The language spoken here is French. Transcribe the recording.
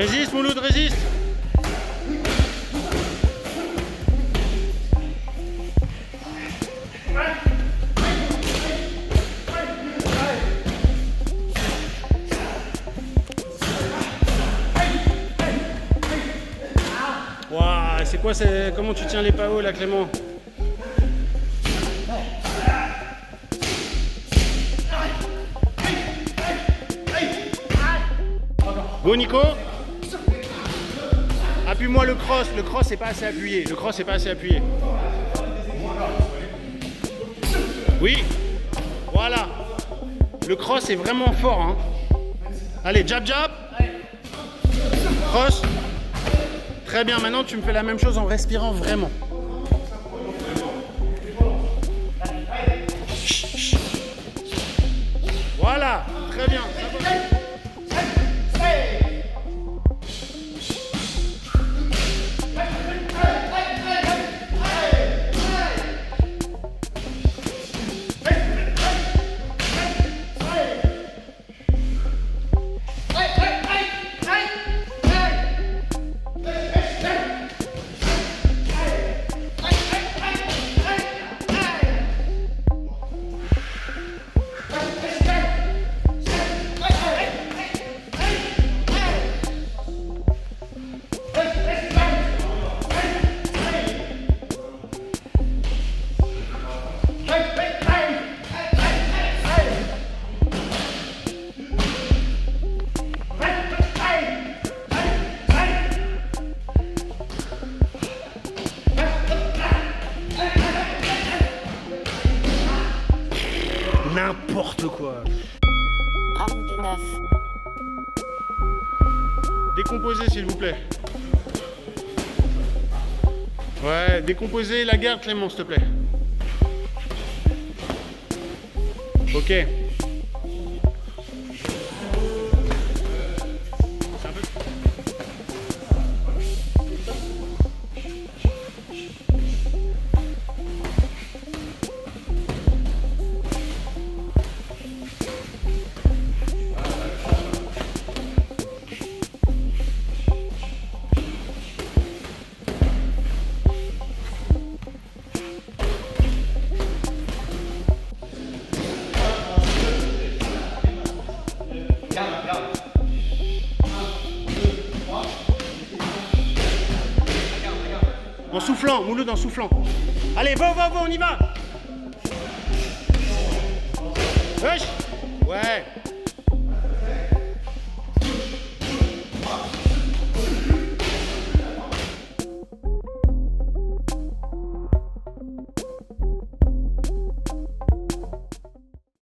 Résiste, Mouloud, résiste. Waouh, c'est quoi, comment tu tiens les PAO là, Clément? Go Nico. Appuie-moi le cross c'est pas assez appuyé, le cross c'est pas assez appuyé. Oui, voilà. Le cross est vraiment fort, hein. Allez, jab jab. Cross. Très bien, maintenant tu me fais la même chose en respirant vraiment. Voilà, très bien. N'importe quoi. Round 9. Décomposez s'il vous plaît. Ouais, décomposez la garde Clément s'il te plaît. Ok. En soufflant, Mouloud en soufflant. Allez, va, on y va. Wesh. Ouais.